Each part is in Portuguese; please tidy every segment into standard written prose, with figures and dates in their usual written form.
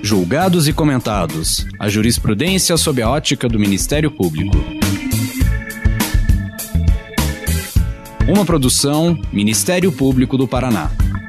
Julgados e comentados. A jurisprudência sob a ótica do Ministério Público. Uma produção, Ministério Público do Paraná.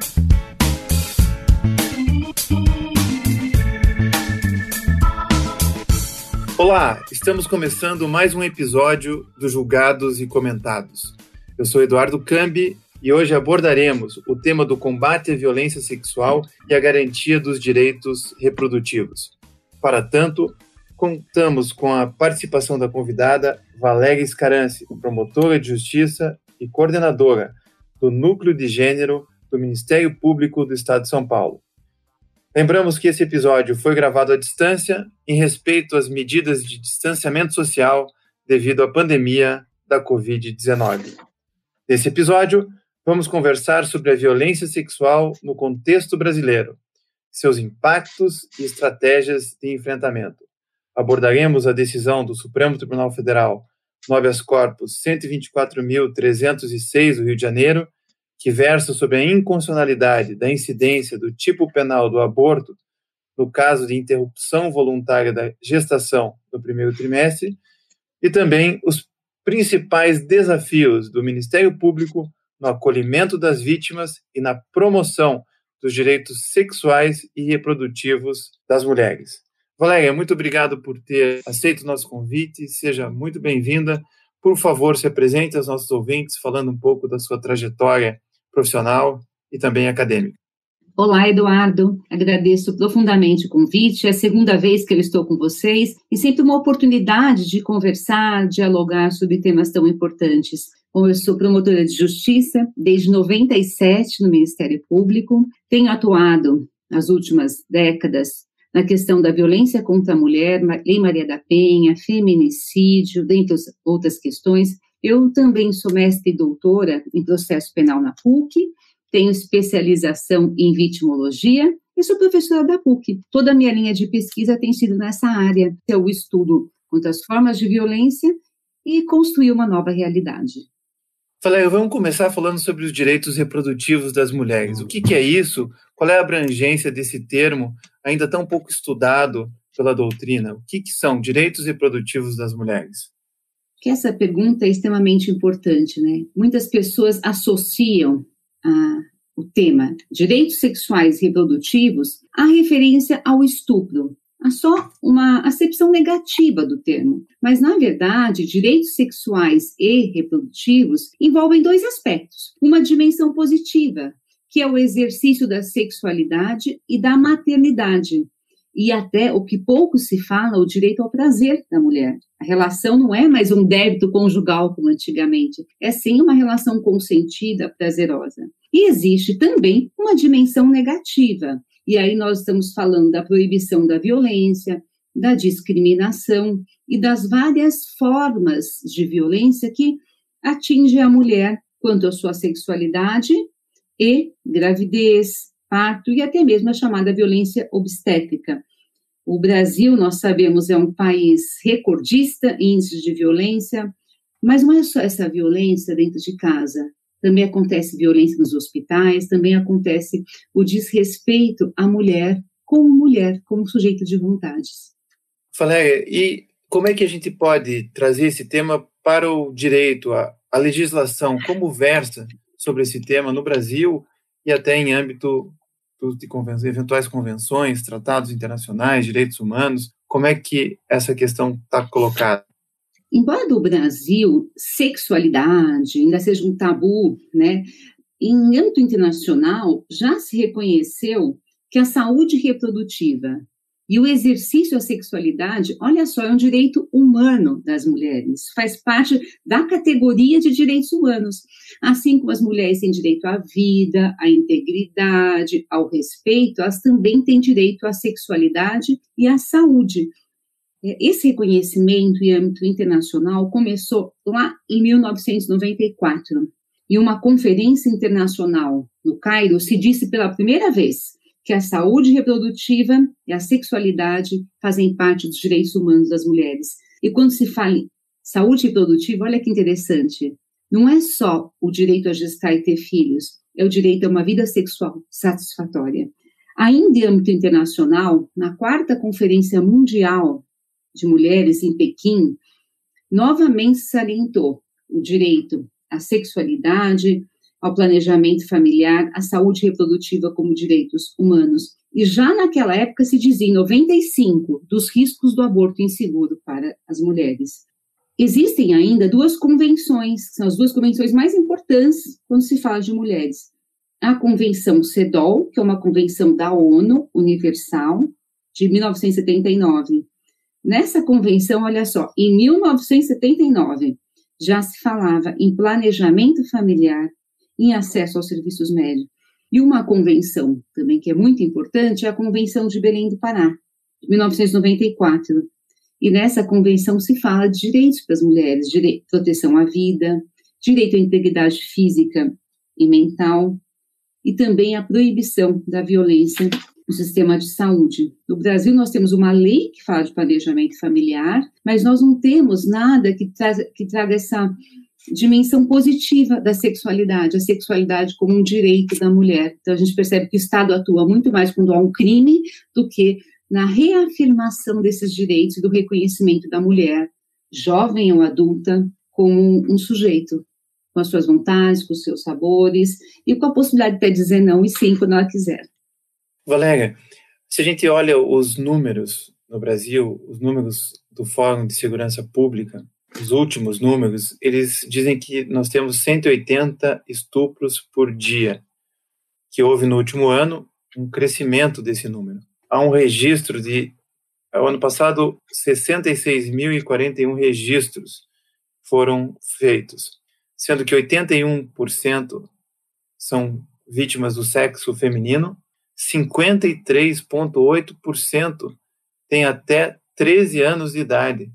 Olá, estamos começando mais um episódio do Julgados e Comentados. Eu sou Eduardo Cambi e hoje abordaremos o tema do combate à violência sexual e a garantia dos direitos reprodutivos. Para tanto, contamos com a participação da convidada Valéria Scaranci, promotora de justiça e coordenadora do Núcleo de Gênero do Ministério Público do Estado de São Paulo. Lembramos que esse episódio foi gravado à distância em respeito às medidas de distanciamento social devido à pandemia da Covid-19. Nesse episódio, vamos conversar sobre a violência sexual no contexto brasileiro, seus impactos e estratégias de enfrentamento. Abordaremos a decisão do Supremo Tribunal Federal, no habeas corpus 124.306 do Rio de Janeiro, que versa sobre a inconstitucionalidade da incidência do tipo penal do aborto no caso de interrupção voluntária da gestação no primeiro trimestre, e também os principais desafios do Ministério Público no acolhimento das vítimas e na promoção dos direitos sexuais e reprodutivos das mulheres. Valéria, muito obrigado por ter aceito o nosso convite, seja muito bem-vinda. Por favor, se apresente aos nossos ouvintes, falando um pouco da sua trajetória profissional e também acadêmica. Olá, Eduardo. Agradeço profundamente o convite. É a segunda vez que eu estou com vocês e sempre uma oportunidade de conversar, dialogar sobre temas tão importantes. Bom, eu sou promotora de justiça desde 97 no Ministério Público. Tenho atuado nas últimas décadas na questão da violência contra a mulher, Lei Maria da Penha, feminicídio, dentre outras questões. Eu também sou mestre e doutora em processo penal na PUC, tenho especialização em vitimologia e sou professora da PUC. Toda a minha linha de pesquisa tem sido nessa área, que é o estudo contra as formas de violência e construir uma nova realidade. Valéria, vamos começar falando sobre os direitos reprodutivos das mulheres. O que é isso? Qual é a abrangência desse termo, ainda tão pouco estudado pela doutrina? O que são direitos reprodutivos das mulheres? Que essa pergunta é extremamente importante, né? Muitas pessoas associam o tema direitos sexuais e reprodutivos à referência ao estupro, a só uma acepção negativa do termo. Mas, na verdade, direitos sexuais e reprodutivos envolvem dois aspectos. Uma dimensão positiva, que é o exercício da sexualidade e da maternidade, e até o que pouco se fala, o direito ao prazer da mulher. A relação não é mais um débito conjugal como antigamente, é sim uma relação consentida, prazerosa. E existe também uma dimensão negativa, e aí nós estamos falando da proibição da violência, da discriminação e das várias formas de violência que atingem a mulher quanto à sua sexualidade e gravidez, parto e até mesmo a chamada violência obstétrica. O Brasil, nós sabemos, é um país recordista em índices de violência, mas não é só essa violência dentro de casa. Também acontece violência nos hospitais, também acontece o desrespeito à mulher, como sujeito de vontades. Valéria, e como é que a gente pode trazer esse tema para o direito, a legislação, como versa sobre esse tema no Brasil e até em âmbito de eventuais convenções, tratados internacionais, direitos humanos? Como é que essa questão está colocada? Embora no Brasil sexualidade ainda seja um tabu, né, em âmbito internacional já se reconheceu que a saúde reprodutiva e o exercício da sexualidade, olha só, é um direito humano das mulheres, faz parte da categoria de direitos humanos, assim como as mulheres têm direito à vida, à integridade, ao respeito, elas também têm direito à sexualidade e à saúde. Esse reconhecimento em âmbito internacional começou lá em 1994, em uma conferência internacional no Cairo, se disse pela primeira vez que a saúde reprodutiva e a sexualidade fazem parte dos direitos humanos das mulheres. E quando se fala em saúde reprodutiva, olha que interessante, não é só o direito a gestar e ter filhos, é o direito a uma vida sexual satisfatória. Ainda em âmbito internacional, na 4ª Conferência Mundial de Mulheres em Pequim, novamente salientou o direito à sexualidade, ao planejamento familiar, à saúde reprodutiva como direitos humanos. E já naquela época se dizia, em 95, dos riscos do aborto inseguro para as mulheres. Existem ainda 2 convenções, que são as 2 convenções mais importantes quando se fala de mulheres. A Convenção CEDAW, que é uma convenção da ONU Universal, de 1979. Nessa convenção, olha só, em 1979, já se falava em planejamento familiar, em acesso aos serviços médicos. E uma convenção também que é muito importante é a Convenção de Belém do Pará, de 1994. E nessa convenção se fala de direitos para as mulheres, proteção à vida, direito à integridade física e mental, e também a proibição da violência no sistema de saúde. No Brasil, nós temos uma lei que fala de planejamento familiar, mas nós não temos nada que traga essa dimensão positiva da sexualidade, a sexualidade como um direito da mulher. Então, a gente percebe que o Estado atua muito mais quando há um crime do que na reafirmação desses direitos e do reconhecimento da mulher, jovem ou adulta, como um sujeito, com as suas vontades, com os seus sabores, e com a possibilidade de até dizer não e sim quando ela quiser. Valéria, se a gente olha os números no Brasil, os números do Fórum de Segurança Pública, os últimos números, eles dizem que nós temos 180 estupros por dia, que houve no último ano um crescimento desse número. Há um registro ao ano passado, 66.041 registros foram feitos, sendo que 81% são vítimas do sexo feminino, 53,8% têm até 13 anos de idade.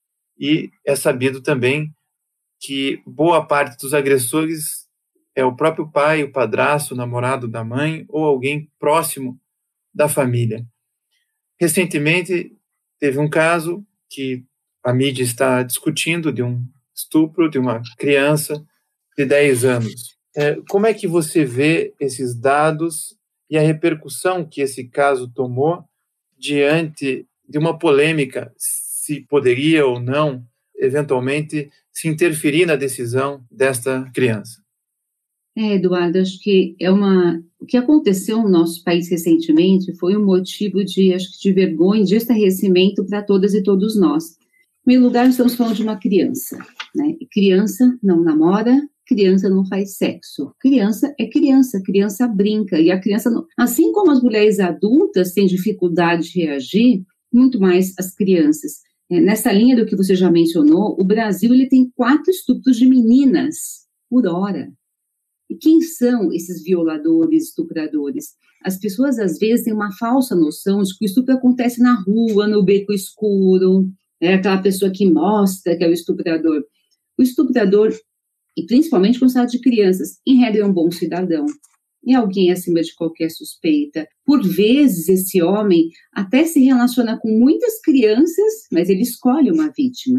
E é sabido também que boa parte dos agressores é o próprio pai, o padrasto, o namorado da mãe ou alguém próximo da família. Recentemente, teve um caso que a mídia está discutindo de um estupro de uma criança de 10 anos. Como é que você vê esses dados e a repercussão que esse caso tomou diante de uma polêmica, se poderia ou não, eventualmente, se interferir na decisão desta criança? Eduardo, acho que o que aconteceu no nosso país recentemente foi um motivo de vergonha, de estarrecimento para todas e todos nós. Em primeiro lugar, estamos falando de uma criança, né? Criança não namora, criança não faz sexo. Criança é criança, criança brinca. E a criança, assim como as mulheres adultas têm dificuldade de reagir, muito mais as crianças. Nessa linha do que você já mencionou, o Brasil ele tem 4 estupros de meninas por hora. E quem são esses violadores, estupradores? As pessoas, às vezes, têm uma falsa noção de que o estupro acontece na rua, no beco escuro, aquela pessoa que mostra que é o estuprador. O estuprador, e principalmente quando se trata de crianças, em regra é um bom cidadão, é alguém acima de qualquer suspeita. Por vezes, esse homem até se relaciona com muitas crianças, mas ele escolhe uma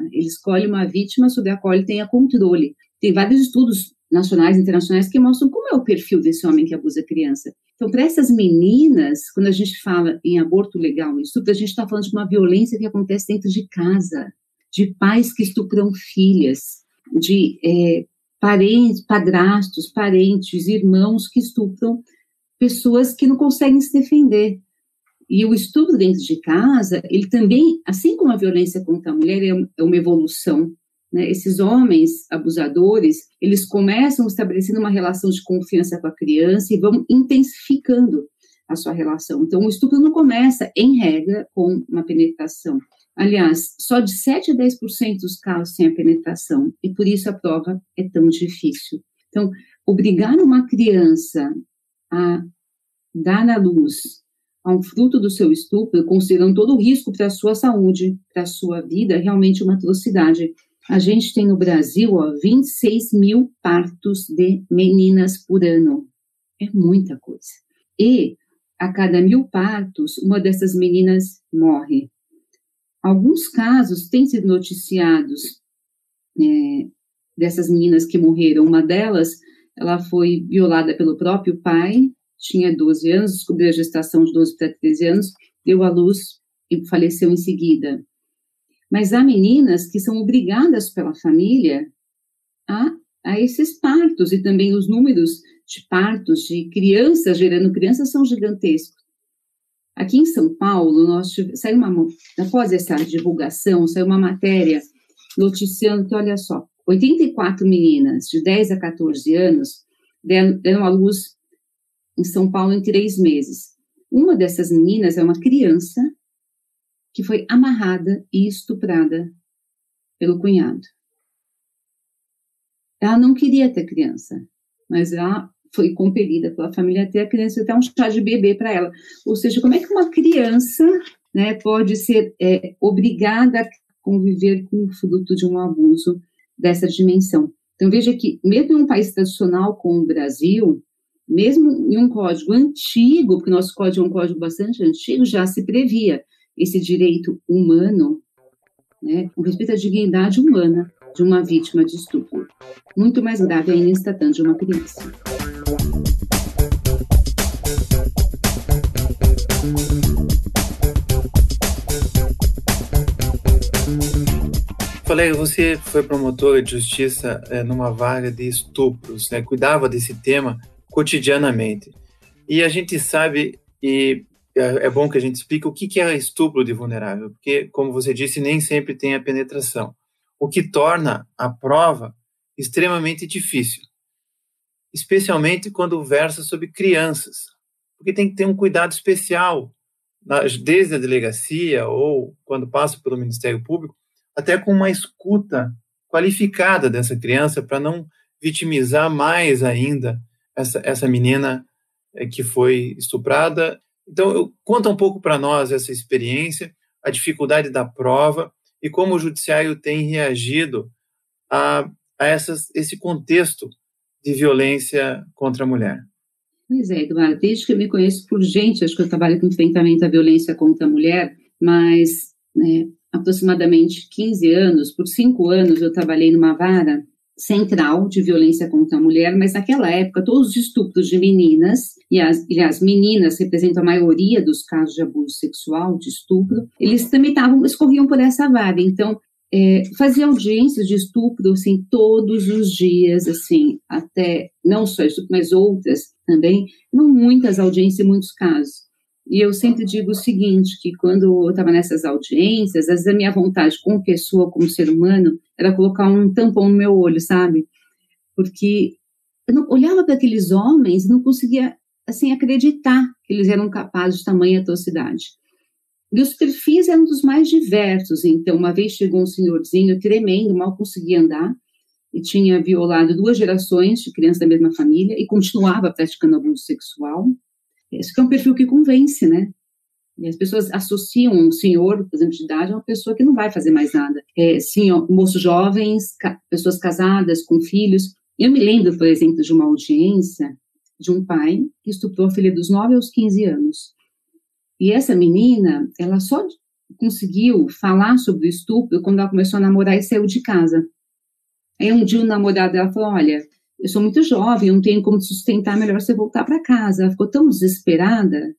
vítima sobre a qual ele tenha controle. Tem vários estudos nacionais e internacionais que mostram como é o perfil desse homem que abusa a criança. Então, para essas meninas, quando a gente fala em aborto legal e estupro, a gente está falando de uma violência que acontece dentro de casa, de pais que estupram filhas, de padrastos, parentes, irmãos que estupram pessoas que não conseguem se defender. E o estupro dentro de casa, ele também, assim como a violência contra a mulher, é uma evolução, né? Esses homens abusadores, eles começam estabelecendo uma relação de confiança com a criança e vão intensificando a sua relação. Então, o estupro não começa, em regra, com uma penetração. Aliás, só de 7 a 10% dos casos têm a penetração, e por isso a prova é tão difícil. Então, obrigar uma criança a dar à luz a um fruto do seu estupro, considerando todo o risco para a sua saúde, para a sua vida, é realmente uma atrocidade. A gente tem no Brasil 26 mil partos de meninas por ano. É muita coisa. E a cada 1.000 partos, uma dessas meninas morre. Alguns casos têm sido noticiados dessas meninas que morreram. Uma delas, ela foi violada pelo próprio pai, tinha 12 anos, descobriu a gestação de 12 para 13 anos, deu à luz e faleceu em seguida. Mas há meninas que são obrigadas pela família a esses partos, e também os números de partos de crianças gerando crianças são gigantescos. Aqui em São Paulo, após essa divulgação, saiu uma matéria noticiando que, olha só, 84 meninas de 10 a 14 anos deram à luz em São Paulo em 3 meses. Uma dessas meninas é uma criança que foi amarrada e estuprada pelo cunhado. Ela não queria ter criança, mas ela foi compelida pela família a ter a criança, até um chá de bebê para ela. Ou seja, como é que uma criança, né, pode ser obrigada a conviver com o fruto de um abuso dessa dimensão? Então, veja que, mesmo em um país tradicional como o Brasil, mesmo em um código antigo, porque o nosso código é um código bastante antigo, já se previa esse direito humano, né, com respeito à dignidade humana de uma vítima de estupro. Muito mais grave ainda em se tratando de uma criança. Valéria, você foi promotora de justiça numa vaga de estupros, né? Cuidava desse tema cotidianamente. E a gente sabe, e é bom que a gente explique o que é estupro de vulnerável, porque, como você disse, nem sempre tem a penetração, o que torna a prova extremamente difícil, especialmente quando versa sobre crianças, porque tem que ter um cuidado especial, desde a delegacia ou quando passa pelo Ministério Público, até com uma escuta qualificada dessa criança para não vitimizar mais ainda essa menina que foi estuprada. Então, conta um pouco para nós essa experiência, a dificuldade da prova e como o judiciário tem reagido a esse contexto de violência contra a mulher. Pois é, Eduardo, desde que eu me conheço por gente, acho que eu trabalho com enfrentamento à violência contra a mulher, mas aproximadamente 15 anos, por 5 anos eu trabalhei numa vara central de violência contra a mulher, mas naquela época todos os estupros de meninas, e as meninas representam a maioria dos casos de abuso sexual, de estupro, eles também escorriam por essa vara. Então, fazia audiências de estupro, assim, todos os dias, assim, até, não só estupro, mas outras também, não muitas audiências em muitos casos. E eu sempre digo o seguinte, que quando eu estava nessas audiências, às vezes a minha vontade como pessoa, como ser humano, era colocar um tampão no meu olho, sabe? Porque eu não olhava para aqueles homens e não conseguia, assim, acreditar que eles eram capazes de tamanha atrocidade. E os perfis eram dos mais diversos. Então, uma vez chegou um senhorzinho tremendo, mal conseguia andar, e tinha violado 2 gerações de crianças da mesma família e continuava praticando abuso sexual. Esse que é um perfil que convence, né? E as pessoas associam um senhor, por exemplo, de idade, a uma pessoa que não vai fazer mais nada. Moços jovens, pessoas casadas, com filhos. Eu me lembro, por exemplo, de uma audiência de um pai que estuprou a filha dos 9 aos 15 anos. E essa menina, ela só conseguiu falar sobre o estupro quando ela começou a namorar e saiu de casa. Aí um dia o namorado dela falou, olha, eu sou muito jovem, eu não tenho como te sustentar, melhor você voltar para casa. Ela ficou tão desesperada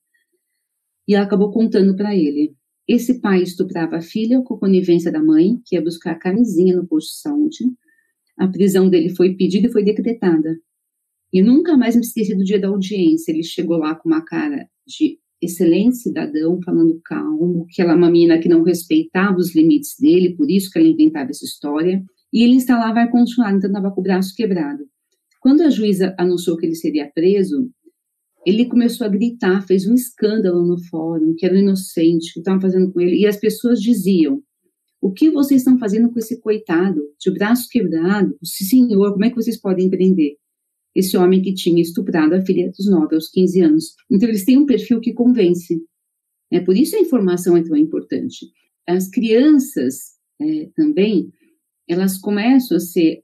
e ela acabou contando para ele. Esse pai estuprava a filha com a conivência da mãe, que ia buscar a camisinha no posto de saúde. A prisão dele foi pedida e foi decretada. E nunca mais me esqueci do dia da audiência. Ele chegou lá com uma cara de excelente cidadão, falando calmo, que ela é uma menina que não respeitava os limites dele, por isso que ela inventava essa história. E ele instalava ar-condicionado, então estava com o braço quebrado. Quando a juíza anunciou que ele seria preso, ele começou a gritar, fez um escândalo no fórum, que era inocente, o que estavam fazendo com ele, e as pessoas diziam, o que vocês estão fazendo com esse coitado, de braço quebrado, senhor, como é que vocês podem prender esse homem que tinha estuprado a filha dos 9 aos 15 anos? Então, eles têm um perfil que convence. Por isso a informação é tão importante. As crianças também, elas começam a ser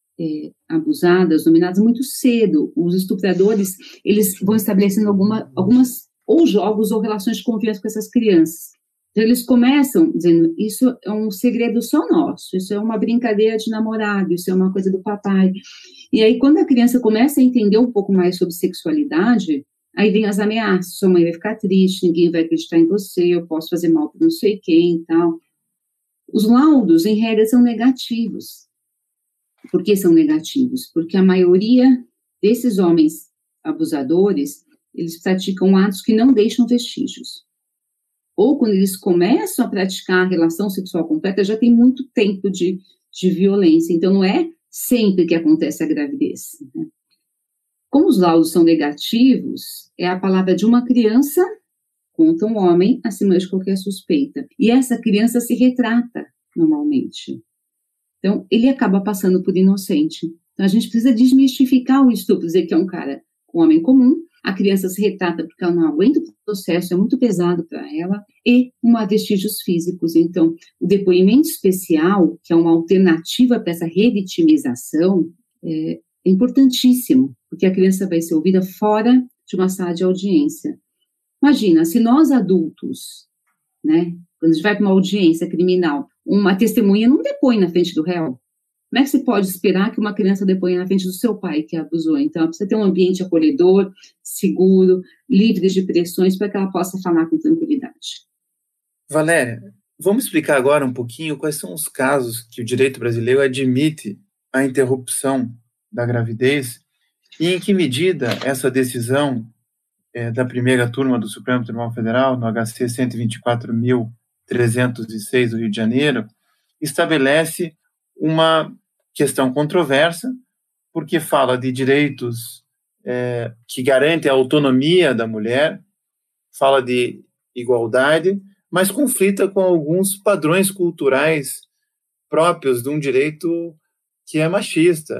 abusadas, dominadas muito cedo. Os estupradores, eles vão estabelecendo algumas ou jogos ou relações de confiança com essas crianças. Então, eles começam dizendo, isso é um segredo só nosso, isso é uma brincadeira de namorado, isso é uma coisa do papai. E aí, quando a criança começa a entender um pouco mais sobre sexualidade, Aí vem as ameaças, sua mãe vai ficar triste, ninguém vai acreditar em você, eu posso fazer mal para não sei quem e tal. Os laudos, em regra, são negativos. Por que são negativos? Porque a maioria desses homens abusadores, eles praticam atos que não deixam vestígios. Ou quando eles começam a praticar a relação sexual completa, já tem muito tempo de violência. Então, não é sempre que acontece a gravidez, né? Como os laudos são negativos, é a palavra de uma criança contra um homem acima de qualquer suspeita. E essa criança se retrata, normalmente. Então, ele acaba passando por inocente. Então, a gente precisa desmistificar o estupro, dizer que é um cara, um homem comum, a criança se retrata porque ela não aguenta o processo, é muito pesado para ela, e não há vestígios físicos. Então, o depoimento especial, que é uma alternativa para essa revitimização, é importantíssimo, porque a criança vai ser ouvida fora de uma sala de audiência. Imagina, se nós adultos, né, quando a gente vai para uma audiência criminal, uma testemunha não depõe na frente do réu. Como é que se pode esperar que uma criança deponha na frente do seu pai que a abusou? Então, precisa ter um ambiente acolhedor, seguro, livre de pressões, para que ela possa falar com tranquilidade. Valéria, vamos explicar agora um pouquinho quais são os casos que o direito brasileiro admite a interrupção da gravidez e em que medida essa decisão da primeira turma do Supremo Tribunal Federal, no HC 124.306 do Rio de Janeiro, estabelece uma questão controversa, porque fala de direitos que garantem a autonomia da mulher, fala de igualdade, mas conflita com alguns padrões culturais próprios de um direito que é machista.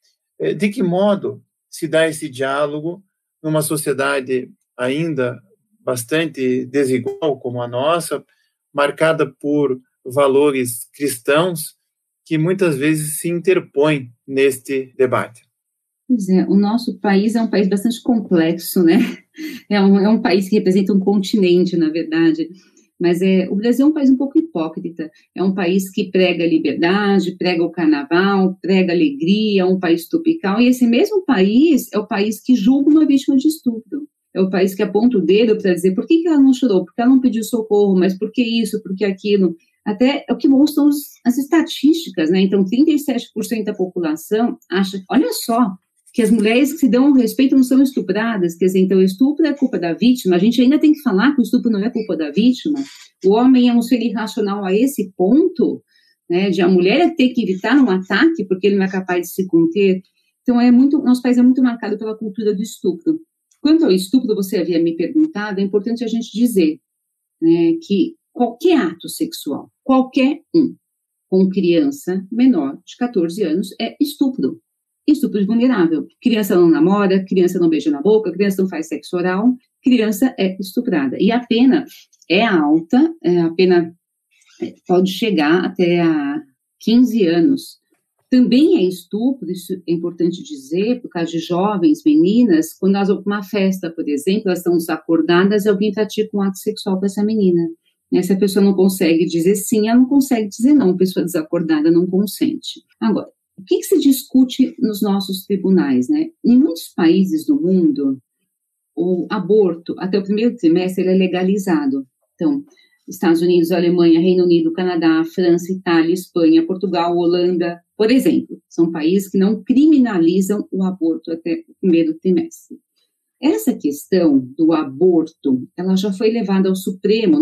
De que modo se dá esse diálogo numa sociedade ainda bastante desigual como a nossa, marcada por valores cristãos que muitas vezes se interpõem neste debate? Pois é, o nosso país é um país bastante complexo, né? É um país que representa um continente, na verdade. Mas o Brasil é um país um pouco hipócrita. É um país que prega a liberdade, prega o carnaval, prega a alegria, é um país tropical. E esse mesmo país é o país que julga uma vítima de estupro. É o país que aponta o dedo para dizer por que ela não chorou, por que ela não pediu socorro, mas por que isso, por que aquilo. Até é o que mostram as estatísticas, né? Então, 37% da população acha, olha só, que as mulheres que se dão ao respeito não são estupradas, quer dizer, então o estupro é culpa da vítima, a gente ainda tem que falar que o estupro não é culpa da vítima, o homem é um ser irracional a esse ponto, né, de a mulher ter que evitar um ataque porque ele não é capaz de se conter. Então, nosso país é muito marcado pela cultura do estupro. Quanto ao estupro, você havia me perguntado, é importante a gente dizer, né, que qualquer ato sexual, qualquer um, com criança menor de 14 anos, é estupro. Estupro vulnerável. Criança não namora, criança não beija na boca, criança não faz sexo oral, criança é estuprada. E a pena é alta, a pena pode chegar até a 15 anos. Também é estupro, isso é importante dizer, por causa de jovens, meninas, quando elas vão para uma festa, por exemplo, elas estão desacordadas e alguém pratica um ato sexual com essa menina. Se a pessoa não consegue dizer sim, ela não consegue dizer não, a pessoa desacordada não consente. Agora, o que se discute nos nossos tribunais, né? Em muitos países do mundo, o aborto, até o primeiro trimestre, ele é legalizado. Então, Estados Unidos, Alemanha, Reino Unido, Canadá, França, Itália, Espanha, Portugal, Holanda, por exemplo, são países que não criminalizam o aborto até o primeiro trimestre. Essa questão do aborto, ela já foi levada ao Supremo,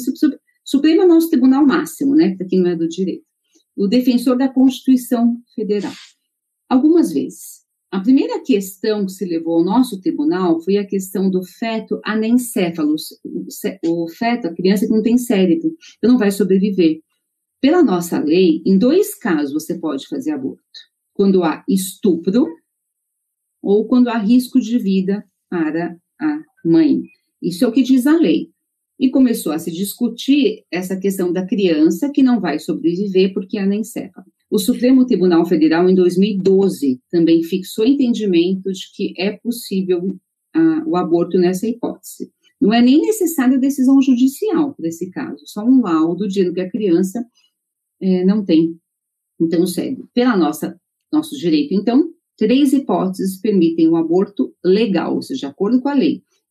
Supremo é o nosso tribunal máximo, né? Para quem não é do direito. O defensor da Constituição Federal. Algumas vezes. A primeira questão que se levou ao nosso tribunal foi a questão do feto anencéfalo, o feto, a criança que não tem cérebro, que não vai sobreviver. Pela nossa lei, em 2 casos você pode fazer aborto. Quando há estupro ou quando há risco de vida para a mãe. Isso é o que diz a lei. E começou a se discutir essa questão da criança que não vai sobreviver porque é anencéfalo. O Supremo Tribunal Federal, em 2012, também fixou entendimento de que é possível o aborto nessa hipótese. Não é nem necessária decisão judicial para esse caso, só um laudo dizendo que a criança não tem, então, cérebro. Pela nosso direito, então, 3 hipóteses permitem o aborto legal, ou seja, de acordo com a lei.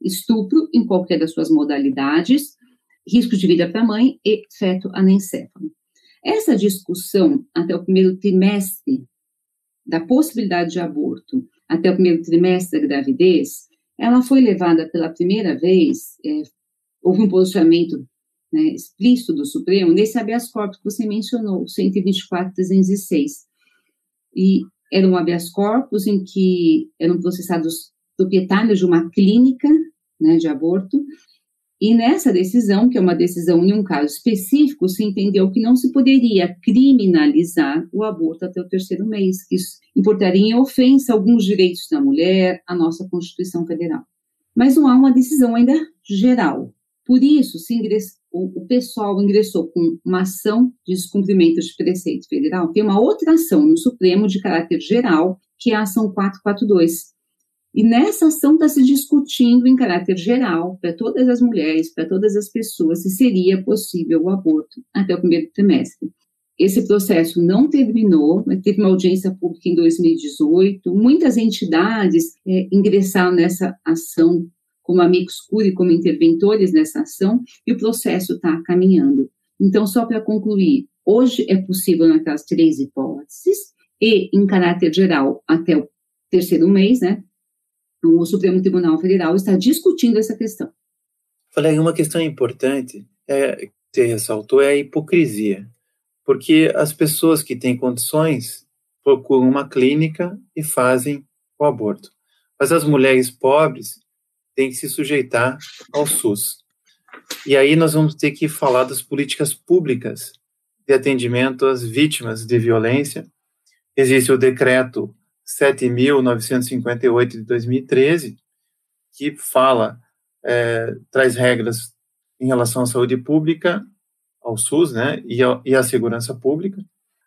estupro em qualquer das suas modalidades, risco de vida para a mãe e feto anencefalo. Essa discussão até o primeiro trimestre da possibilidade de aborto, até o primeiro trimestre da gravidez, ela foi levada pela primeira vez, houve um posicionamento, né, explícito do Supremo nesse habeas corpus que você mencionou, 124.306. E era um habeas corpus em que eram processados proprietários de uma clínica, né, de aborto, e nessa decisão, que é uma decisão em um caso específico, se entendeu que não se poderia criminalizar o aborto até o 3º mês, que isso importaria em ofensa a alguns direitos da mulher, a nossa Constituição Federal. Mas não há uma decisão ainda geral. Por isso, o pessoal ingressou com uma ação de descumprimento de preceito federal. Tem uma outra ação no Supremo de caráter geral, que é a ação 442. E nessa ação está se discutindo em caráter geral, para todas as mulheres, para todas as pessoas, se seria possível o aborto até o primeiro trimestre. Esse processo não terminou, mas teve uma audiência pública em 2018, muitas entidades ingressaram nessa ação como amicus curiae, como interventores nessa ação, e o processo está caminhando. Então, só para concluir, hoje é possível naquelas 3 hipóteses, e em caráter geral até o 3º mês, né? O Supremo Tribunal Federal está discutindo essa questão. Olha, uma questão importante que você ressaltou é a hipocrisia, porque as pessoas que têm condições procuram uma clínica e fazem o aborto, mas as mulheres pobres têm que se sujeitar ao SUS. E aí nós vamos ter que falar das políticas públicas de atendimento às vítimas de violência. Existe o decreto 7.958 de 2013, que traz regras em relação à saúde pública, ao SUS, né, e à segurança pública.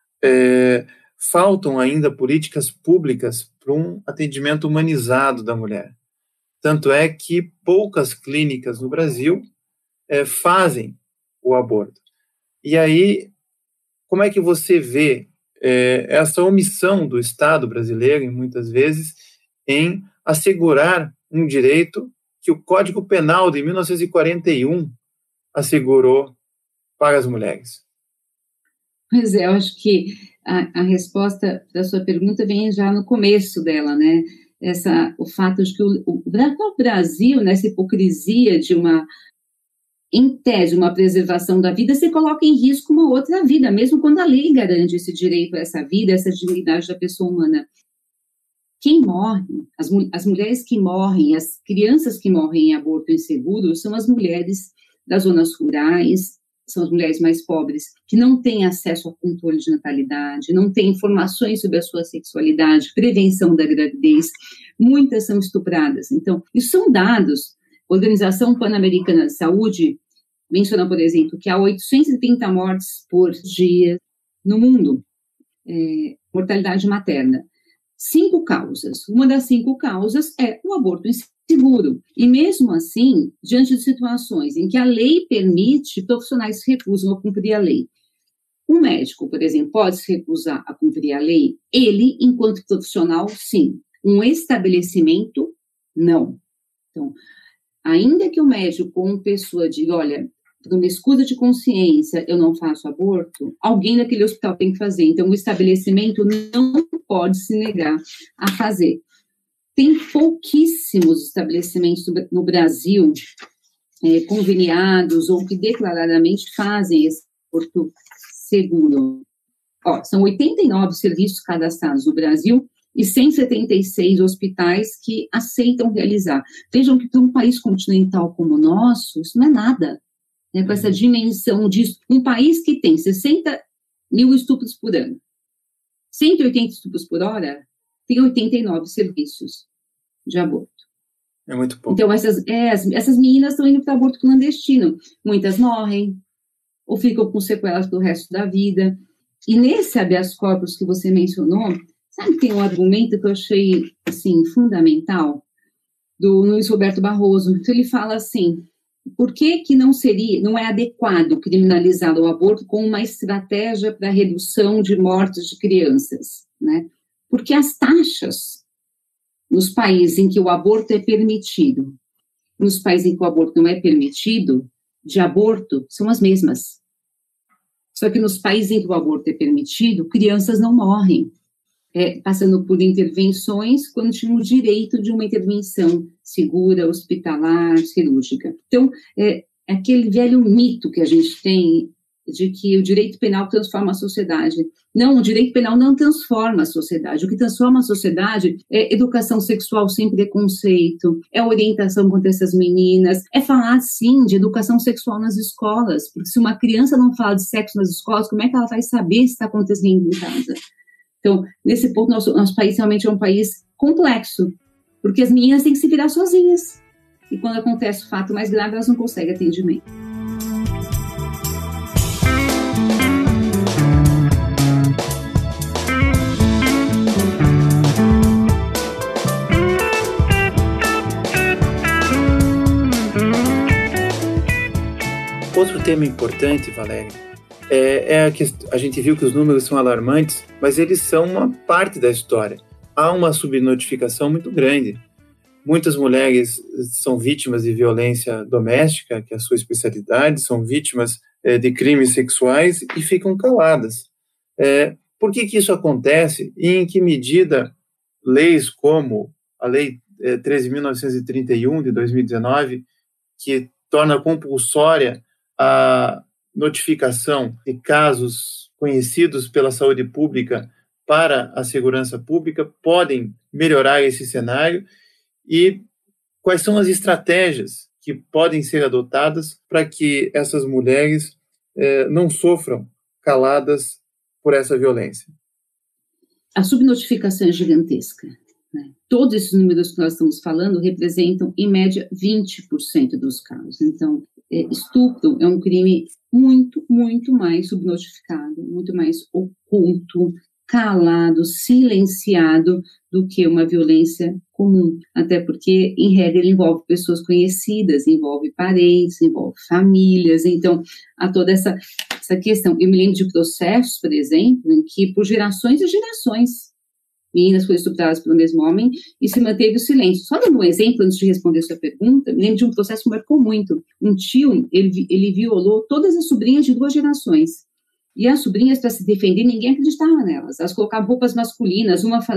Faltam ainda políticas públicas para um atendimento humanizado da mulher. Tanto é que poucas clínicas no Brasil fazem o aborto. E aí, como é que você vê essa omissão do Estado brasileiro, muitas vezes, em assegurar um direito que o Código Penal de 1941 assegurou para as mulheres? Pois é, eu acho que a resposta da sua pergunta vem já no começo dela, né? O fato de que o Brasil, nessa hipocrisia de em tese, uma preservação da vida, se coloca em risco uma outra vida, mesmo quando a lei garante esse direito a essa vida, essa dignidade da pessoa humana. Quem morre, as mulheres que morrem, as crianças que morrem em aborto inseguro, são as mulheres das zonas rurais, são as mulheres mais pobres, que não têm acesso ao controle de natalidade, não têm informações sobre a sua sexualidade, prevenção da gravidez, muitas são estupradas. Então, isso são dados. A Organização Pan-Americana de Saúde menciona, por exemplo, que há 830 mortes por dia no mundo, mortalidade materna. 5 causas. Uma das 5 causas é o aborto inseguro. E mesmo assim, diante de situações em que a lei permite, profissionais se recusam a cumprir a lei. Um médico, por exemplo, pode se recusar a cumprir a lei? Ele, enquanto profissional, sim. Um estabelecimento, não. Então, ainda que o médico, como pessoa, diga, olha, por uma escusa de consciência, eu não faço aborto, alguém daquele hospital tem que fazer. Então, o estabelecimento não pode se negar a fazer. Tem pouquíssimos estabelecimentos no Brasil conveniados ou que declaradamente fazem esse aborto seguro. São 89 serviços cadastrados no Brasil e 176 hospitais que aceitam realizar. Vejam que para um país continental como o nosso, isso não é nada, né, com essa dimensão disso. Um país que tem 60 mil estupros por ano, 180 estupros por hora, tem 89 serviços de aborto. É muito pouco. Então, essas meninas estão indo para aborto clandestino. Muitas morrem, ou ficam com sequelas pelo resto da vida. E nesse habeas corpus que você mencionou, sabe que tem um argumento que eu achei, assim, fundamental, do Luiz Roberto Barroso. Então, ele fala assim, por que não é adequado criminalizar o aborto como uma estratégia para a redução de mortes de crianças, né? Porque as taxas nos países em que o aborto é permitido nos países em que o aborto não é permitido, de aborto, são as mesmas. Só que nos países em que o aborto é permitido, crianças não morrem, passando por intervenções quando tinham o direito de uma intervenção segura, hospitalar, cirúrgica. Então, aquele velho mito que a gente tem de que o direito penal transforma a sociedade. Não, o direito penal não transforma a sociedade. O que transforma a sociedade é educação sexual sem preconceito, é orientação contra essas meninas, é falar, sim, de educação sexual nas escolas, porque se uma criança não fala de sexo nas escolas, como é que ela vai saber se está acontecendo em casa? Então, nesse ponto, nosso país realmente é um país complexo, porque as meninas têm que se virar sozinhas. E quando acontece o fato mais grave, elas não conseguem atendimento. Outro tema importante, Valéria, é que a gente viu que os números são alarmantes, mas eles são uma parte da história. Há uma subnotificação muito grande. Muitas mulheres são vítimas de violência doméstica, que é a sua especialidade, são vítimas de crimes sexuais e ficam caladas. Por que isso acontece e em que medida leis como a Lei 13.931 de 2019, que torna compulsória a notificação de casos conhecidos pela saúde pública para a segurança pública, podem melhorar esse cenário e quais são as estratégias que podem ser adotadas para que essas mulheres não sofram caladas por essa violência? A subnotificação é gigantesca. Todos esses números que nós estamos falando representam, em média, 20% dos casos. Então, estupro é um crime muito, muito mais subnotificado, muito mais oculto, calado, silenciado do que uma violência comum. Até porque, em regra, ele envolve pessoas conhecidas, envolve parentes, envolve famílias. Então, há toda essa questão. Eu me lembro de processos, por exemplo, em que, por gerações e gerações, meninas foram estupradas pelo mesmo homem e se manteve o silêncio. Só dando um exemplo, antes de responder a sua pergunta, me lembro de um processo que marcou muito. Um tio, ele violou todas as sobrinhas de 2 gerações. E as sobrinhas, para se defender, ninguém acreditava nelas. Elas colocavam roupas masculinas, elas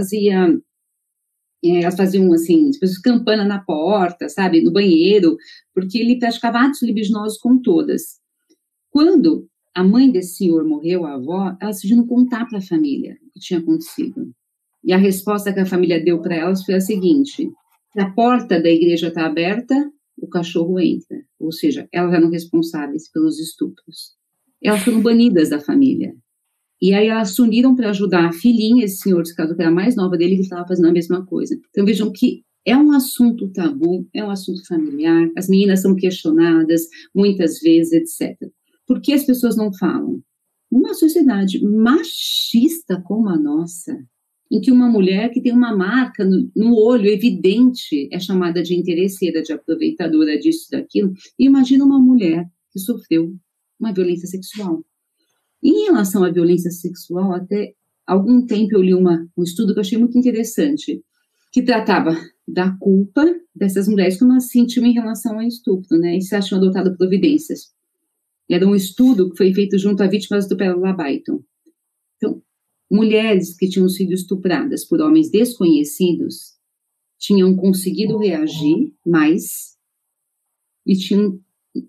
faziam, assim, campana na porta, sabe, no banheiro, porque ele praticava atos libidinosos com todas. Quando a mãe desse senhor morreu, a avó, ela decidiu não contar para a família o que tinha acontecido. E a resposta que a família deu para elas foi a seguinte: a porta da igreja está aberta, o cachorro entra. Ou seja, elas eram responsáveis pelos estupros. Elas foram banidas da família. E aí elas se uniram para ajudar a filhinha, esse senhor, esse caso, que era a mais nova dele, que estava fazendo a mesma coisa. Então vejam que é um assunto tabu, é um assunto familiar, as meninas são questionadas muitas vezes, etc. Por que as pessoas não falam? Numa sociedade machista como a nossa, em que uma mulher que tem uma marca no olho evidente é chamada de interesseira, de aproveitadora disso, daquilo. E imagina uma mulher que sofreu uma violência sexual. Em relação à violência sexual, até algum tempo eu li um estudo que eu achei muito interessante, que tratava da culpa dessas mulheres, como elas se sentiam em relação ao estupro, né? E se elas tinham adotado providências. Era um estudo que foi feito junto a vítimas do Pérola Baiton. Então, mulheres que tinham sido estupradas por homens desconhecidos tinham conseguido reagir mais e tinham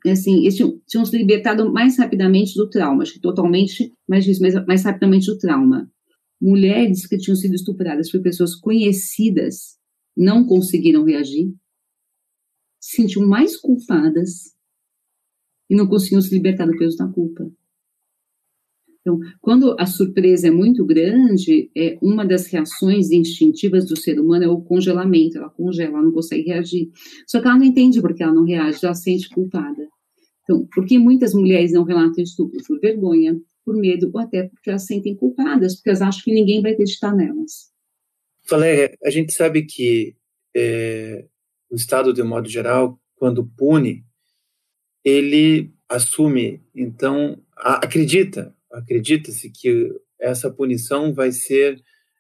se libertado mais rapidamente do trauma, acho que totalmente, mais rapidamente do trauma. Mulheres que tinham sido estupradas por pessoas conhecidas não conseguiram reagir, se sentiam mais culpadas e não conseguiam se libertar do peso da culpa. Então, quando a surpresa é muito grande, uma das reações instintivas do ser humano é o congelamento. Ela congela, ela não consegue reagir. Só que ela não entende porque ela não reage, ela se sente culpada. Então, por que muitas mulheres não relatam estupro? Por vergonha, por medo, ou até porque elas se sentem culpadas, porque elas acham que ninguém vai acreditar nelas. Valéria, a gente sabe que o Estado, de um modo geral, quando pune, ele assume, então, acredita-se que essa punição vai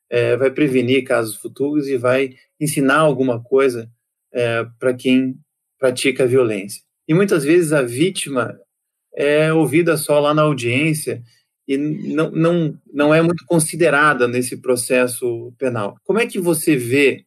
prevenir casos futuros e vai ensinar alguma coisa para quem pratica a violência. E muitas vezes a vítima é ouvida só lá na audiência e não é muito considerada nesse processo penal. Como é que você vê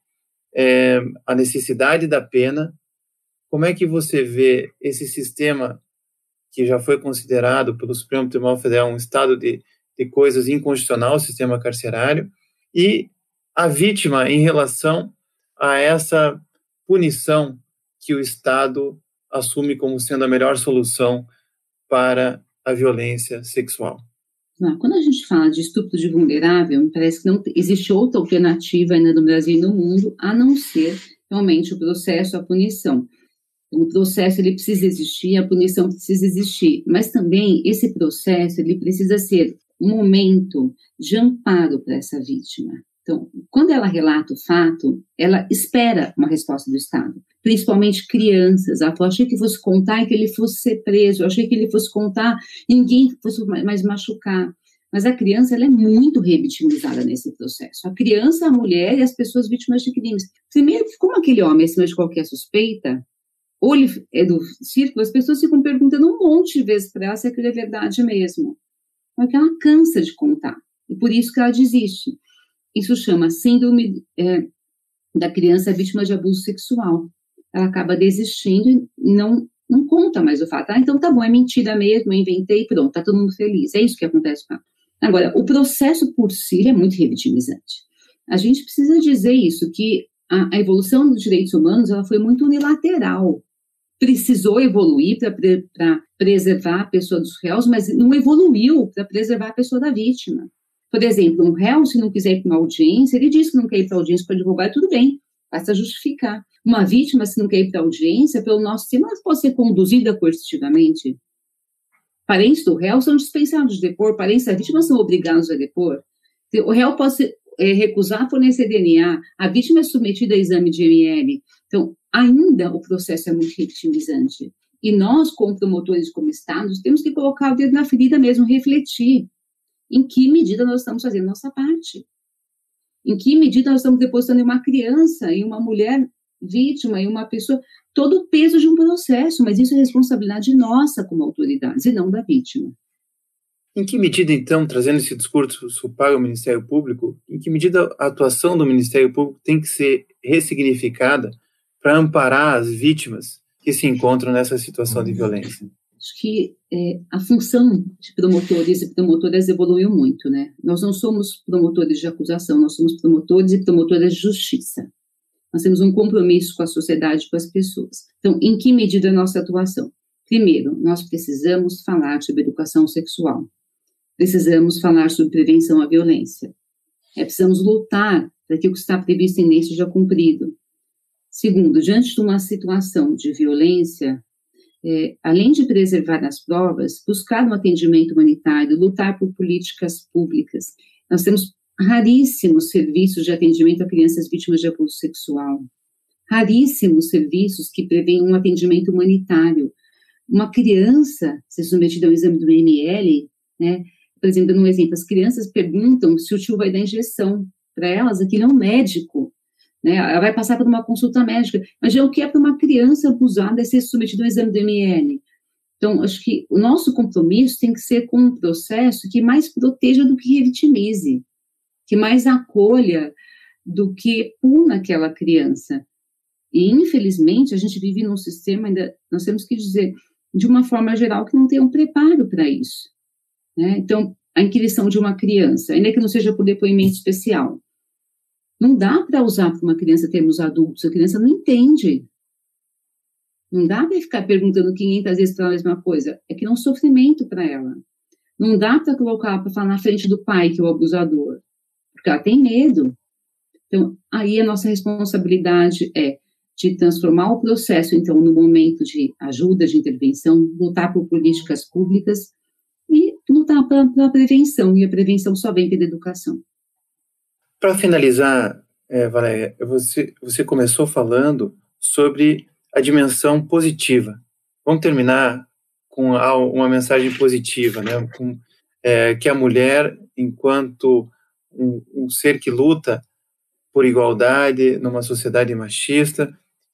a necessidade da pena? Como é que você vê esse sistema que já foi considerado pelo Supremo Tribunal Federal um estado de coisas inconstitucional, o sistema carcerário, e a vítima em relação a essa punição que o Estado assume como sendo a melhor solução para a violência sexual? Quando a gente fala de estupro de vulnerável, me parece que não existe outra alternativa ainda no Brasil e no mundo, a não ser realmente o processo, a punição. O processo ele precisa existir, a punição precisa existir, mas também esse processo ele precisa ser um momento de amparo para essa vítima. Então, quando ela relata o fato, ela espera uma resposta do Estado, principalmente crianças. Ela falou, achei que fosse contar e que ele fosse ser preso, achei que ele fosse contar e ninguém fosse mais machucar. Mas a criança ela é muito revitimizada nesse processo. A criança, a mulher e as pessoas vítimas de crimes. Primeiro, como aquele homem é acima de qualquer suspeita, ou ele é do círculo, as pessoas ficam perguntando um monte de vezes para ela se aquilo é verdade mesmo. Porque ela cansa de contar. E por isso que ela desiste. Isso chama síndrome da criança vítima de abuso sexual. Ela acaba desistindo e não conta mais o fato. Então tá bom, é mentira mesmo, eu inventei, pronto, tá todo mundo feliz. É isso que acontece com ela. Agora, o processo por si é muito revitimizante. A gente precisa dizer isso, que a evolução dos direitos humanos ela foi muito unilateral. Precisou evoluir para preservar a pessoa dos réus, mas não evoluiu para preservar a pessoa da vítima. Por exemplo, um réu, se não quiser ir para uma audiência, ele diz que não quer ir para a audiência para advogado, tudo bem, basta justificar. Uma vítima, se não quer ir para a audiência, pelo nosso sistema, ela pode ser conduzida coercitivamente. Parentes do réu são dispensados de depor, parentes da vítima são obrigados a depor. O réu pode recusar fornecer DNA, a vítima é submetida a exame de ML. Então, ainda o processo é muito revitimizante. E nós, como promotores e como Estados, temos que colocar o dedo na ferida mesmo, refletir. Em que medida nós estamos fazendo nossa parte? Em que medida nós estamos depositando em uma criança, em uma mulher vítima, em uma pessoa, todo o peso de um processo, mas isso é responsabilidade nossa como autoridades e não da vítima. Em que medida, então, trazendo esse discurso para o Ministério Público, em que medida a atuação do Ministério Público tem que ser ressignificada para amparar as vítimas que se encontram nessa situação de violência? Acho que a função de promotores e promotoras evoluiu muito, né? Nós não somos promotores de acusação, nós somos promotores e promotoras de justiça. Nós temos um compromisso com a sociedade, com as pessoas. Então, em que medida a nossa atuação? Primeiro, nós precisamos falar sobre educação sexual. Precisamos falar sobre prevenção à violência. Precisamos lutar para que o que está previsto em lei seja cumprido. Segundo, diante de uma situação de violência, além de preservar as provas, buscar um atendimento humanitário, lutar por políticas públicas. Nós temos raríssimos serviços de atendimento a crianças vítimas de abuso sexual. Raríssimos serviços que prevêem um atendimento humanitário. Uma criança ser submetida ao exame do ML, né? Por exemplo, dando um exemplo, as crianças perguntam se o tio vai dar injeção. Para elas, aquilo é um médico. Né? Ela vai passar por uma consulta médica, mas já o que é para uma criança abusada é ser submetida ao exame do ML. Então, acho que o nosso compromisso tem que ser com um processo que mais proteja do que revitimize, que mais acolha do que puna aquela criança. E, infelizmente, a gente vive num sistema, ainda nós temos que dizer, de uma forma geral, que não tem um preparo para isso. Né? Então, a inquirição de uma criança, ainda que não seja por depoimento especial, não dá para usar para uma criança termos adultos, a criança não entende. Não dá para ficar perguntando 500 vezes para ela a mesma coisa. É que é um sofrimento para ela. Não dá para colocar para falar na frente do pai, que é o abusador, porque ela tem medo. Então, aí a nossa responsabilidade é de transformar o processo, então, no momento de ajuda, de intervenção, lutar por políticas públicas e lutar pela prevenção, e a prevenção só vem pela educação. Para finalizar, Valéria, você começou falando sobre a dimensão positiva. Vamos terminar com uma mensagem positiva, né? Que a mulher, enquanto um ser que luta por igualdade numa sociedade machista,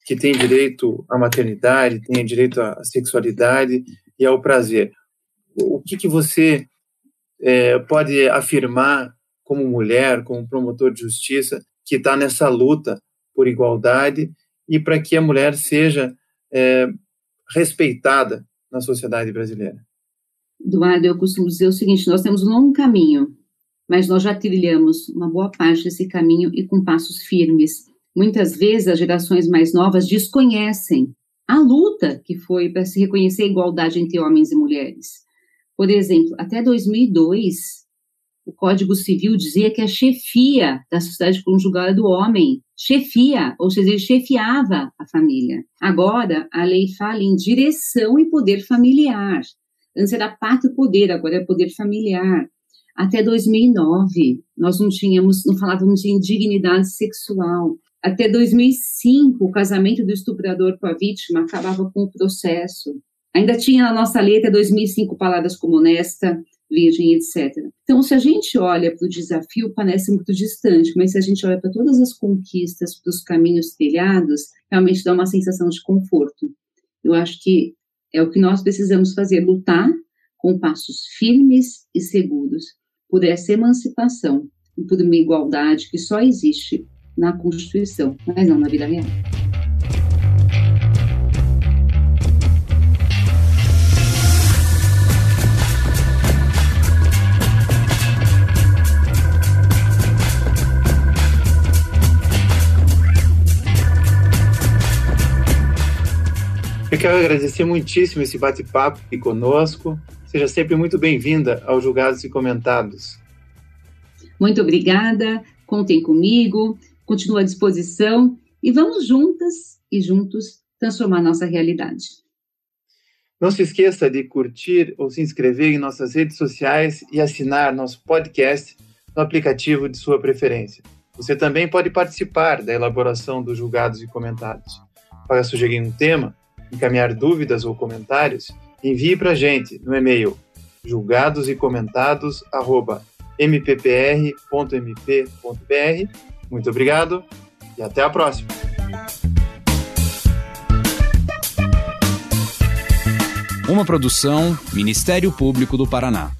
que tem direito à maternidade, tem direito à sexualidade e ao prazer. O que você pode afirmar como mulher, como promotor de justiça, que está nessa luta por igualdade e para que a mulher seja respeitada na sociedade brasileira? Eduardo, eu costumo dizer o seguinte: nós temos um longo caminho, mas nós já trilhamos uma boa parte desse caminho e com passos firmes. Muitas vezes as gerações mais novas desconhecem a luta que foi para se reconhecer a igualdade entre homens e mulheres. Por exemplo, até 2002, o Código Civil dizia que a chefia da sociedade conjugal era do homem. Chefia, ou seja, ele chefiava a família. Agora, a lei fala em direção e poder familiar. Antes era pátrio poder, agora é poder familiar. Até 2009, nós não falávamos de indignidade sexual. Até 2005, o casamento do estuprador com a vítima acabava com o processo. Ainda tinha na nossa lei até 2005 palavras como honesta, virgem, etc. Então, se a gente olha para o desafio, parece muito distante, mas se a gente olha para todas as conquistas, para os caminhos trilhados, realmente dá uma sensação de conforto. Eu acho que é o que nós precisamos fazer, lutar com passos firmes e seguros por essa emancipação e por uma igualdade que só existe na Constituição, mas não na vida real. Eu quero agradecer muitíssimo esse bate-papo aqui conosco. Seja sempre muito bem-vinda ao Julgados e Comentados. Muito obrigada, contem comigo, continuo à disposição e vamos juntas e juntos transformar nossa realidade. Não se esqueça de curtir ou se inscrever em nossas redes sociais e assinar nosso podcast no aplicativo de sua preferência. Você também pode participar da elaboração dos Julgados e Comentados. Para sugerir um tema, encaminhar dúvidas ou comentários, envie para a gente no e-mail julgadoseComentados@mppr.mp.br. Muito obrigado e até a próxima. Uma produção Ministério Público do Paraná.